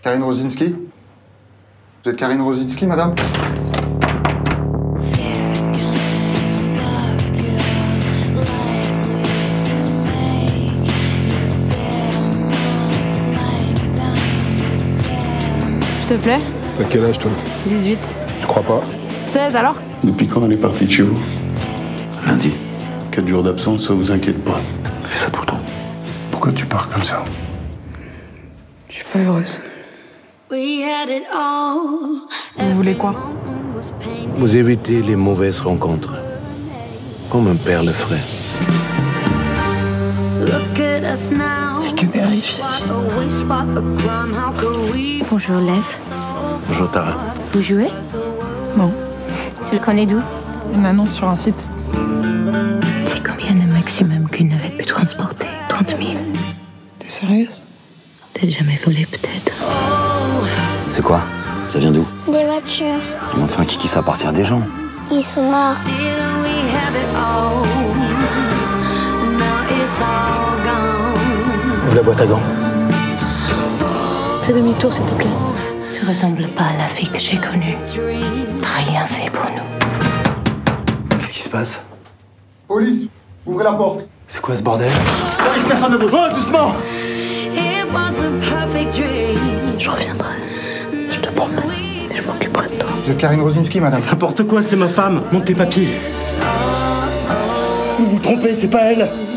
Karine Rosinski? Vous êtes Karine Rosinski, madame? Je te plais? T'as quel âge, toi? 18. Je crois pas. 16 alors? Depuis quand elle est partie de chez vous? Lundi. 4 jours d'absence, ça vous inquiète pas. Elle fait ça tout le temps. Pourquoi tu pars comme ça? Je suis pas heureuse. Vous voulez quoi? Vous évitez les mauvaises rencontres, comme un père le ferait. Il y a que des riches ici. Bonjour, Lev. Bonjour Tara. Vous jouez? Non. Tu le connais d'où? Une annonce sur un site. C'est combien le maximum qu'une navette peut transporter? 30 000. T'es sérieuse? T'as jamais volé, peut-être? C'est quoi? Ça vient d'où? Des voitures. Mais enfin, qui ça appartient à des gens? Ils sont morts. Ouvre la boîte à gants. Fais demi-tour, s'il te plaît. Tu ressembles pas à la fille que j'ai connue. T'as rien fait pour nous. Qu'est-ce qui se passe? Police! Ouvrez la porte! C'est quoi ce bordel? Personne ne bouge! Oh, doucement! Je reviendrai. Je te promets. Et je m'occuperai de toi. Vous êtes Karine Rosinski, madame? N'importe quoi, c'est ma femme. Monte tes papiers. Vous vous trompez, c'est pas elle.